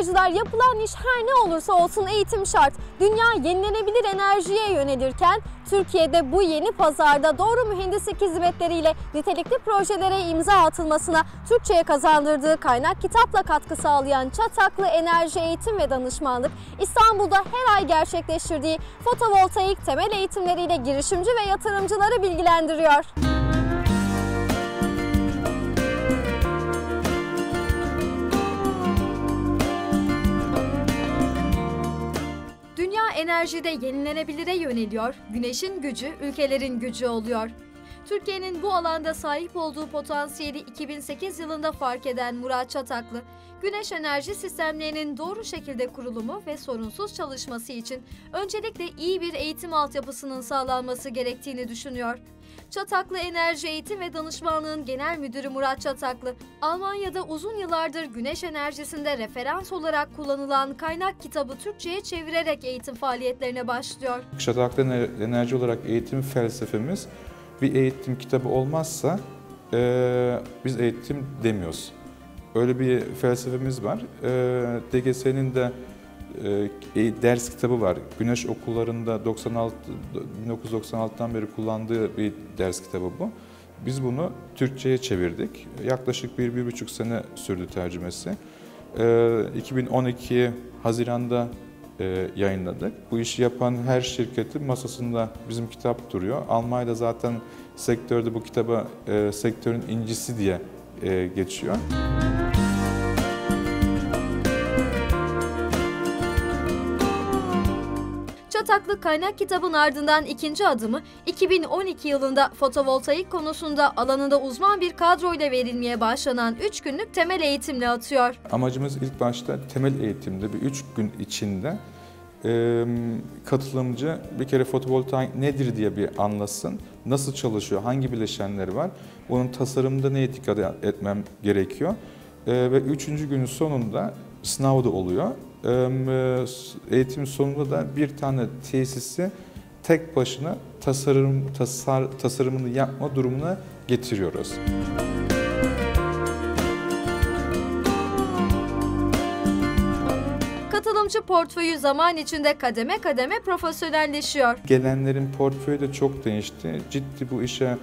seyirciler, yapılan iş her ne olursa olsun eğitim şart. Dünya yenilenebilir enerjiye yönelirken Türkiye'de bu yeni pazarda doğru mühendislik hizmetleriyle nitelikli projelere imza atılmasına Türkçe'ye kazandırdığı kaynak kitapla katkı sağlayan Çataklı Enerji Eğitim ve Danışmanlık, İstanbul'da her ay gerçekleştirdiği fotovoltaik temel eğitimleriyle girişimci ve yatırımcıları bilgilendiriyor. Dünya enerjide yenilenebilire yöneliyor, güneşin gücü ülkelerin gücü oluyor. Türkiye'nin bu alanda sahip olduğu potansiyeli 2008 yılında fark eden Murat Çataklı, güneş enerji sistemlerinin doğru şekilde kurulumu ve sorunsuz çalışması için öncelikle iyi bir eğitim altyapısının sağlanması gerektiğini düşünüyor. Çataklı Enerji Eğitim ve Danışmanlığı'nın Genel Müdürü Murat Çataklı, Almanya'da uzun yıllardır güneş enerjisinde referans olarak kullanılan kaynak kitabı Türkçe'ye çevirerek eğitim faaliyetlerine başlıyor. Çataklı Enerji olarak eğitim felsefemiz, bir eğitim kitabı olmazsa biz eğitim demiyoruz. Öyle bir felsefemiz var. DGS'nin de ders kitabı var. Güneş okullarında 1996'dan beri kullandığı bir ders kitabı bu. Biz bunu Türkçe'ye çevirdik. Yaklaşık 1-1,5 sene sürdü tercümesi. 2012 Haziran'da yayınladık. Bu işi yapan her şirketin masasında bizim kitap duruyor. Almanya'da zaten sektörde bu kitaba sektörün incisi diye geçiyor. Çataklı kaynak kitabın ardından ikinci adımı 2012 yılında fotovoltaik konusunda alanında uzman bir kadroyla verilmeye başlanan 3 günlük temel eğitimle atıyor. Amacımız ilk başta temel eğitimde bir 3 gün içinde katılımcı bir kere fotovoltaik nedir diye bir anlasın, nasıl çalışıyor, hangi bileşenleri var, onun tasarımında neye dikkat etmem gerekiyor ve 3. günün sonunda sınav da oluyor. Eğitim sonunda da bir tane tesisi tek başına tasarımını yapma durumuna getiriyoruz. Katılımcı portföyü zaman içinde kademe kademe profesyonelleşiyor. Gelenlerin portföyü de çok değişti. Ciddi bu işe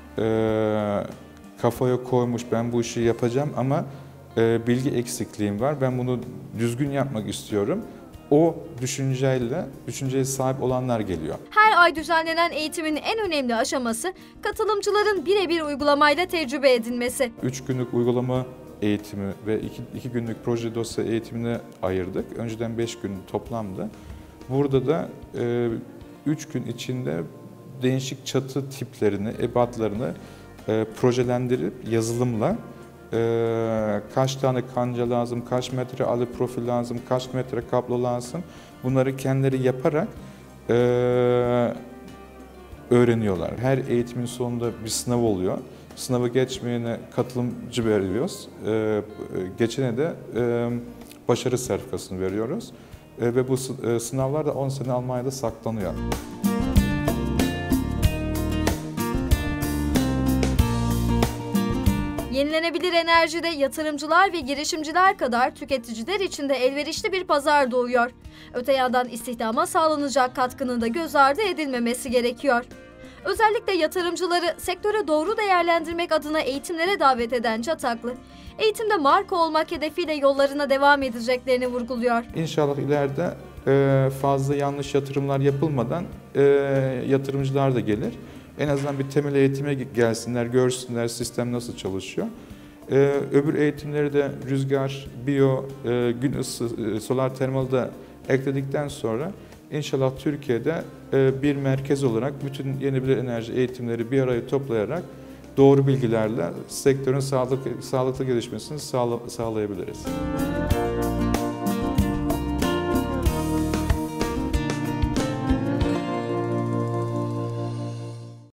kafaya koymuş, ben bu işi yapacağım ama bilgi eksikliğim var, ben bunu düzgün yapmak istiyorum. O düşünceye sahip olanlar geliyor. Her ay düzenlenen eğitimin en önemli aşaması katılımcıların birebir uygulamayla tecrübe edinmesi. 3 günlük uygulama eğitimi ve 2 günlük proje dosya eğitimine ayırdık. Önceden 5 gün toplamda. Burada da 3 gün içinde değişik çatı tiplerini, ebatlarını projelendirip yazılımla kaç tane kanca lazım, kaç metre alı profil lazım, kaç metre kablo lazım, bunları kendileri yaparak öğreniyorlar. Her eğitimin sonunda bir sınav oluyor. Sınavı geçmeyene katılımcı veriyoruz. Geçene de başarı sertifikasını veriyoruz. Ve bu sınavlar da 10 sene Almanya'da saklanıyor. Yenilenebilir enerjide yatırımcılar ve girişimciler kadar tüketiciler için de elverişli bir pazar doğuyor. Öte yandan istihdama sağlanacak katkının da göz ardı edilmemesi gerekiyor. Özellikle yatırımcıları sektöre doğru değerlendirmek adına eğitimlere davet eden Çataklı, eğitimde marka olmak hedefiyle yollarına devam edeceklerini vurguluyor. İnşallah ileride fazla yanlış yatırımlar yapılmadan yatırımcılar da gelir. En azından bir temel eğitime gelsinler, görsünler sistem nasıl çalışıyor. Öbür eğitimleri de rüzgar, biyo, gün ısı, solar termalı da ekledikten sonra İnşallah Türkiye'de bir merkez olarak bütün yenilenebilir enerji eğitimleri bir araya toplayarak doğru bilgilerle sektörün sağlıklı gelişmesini sağlayabiliriz.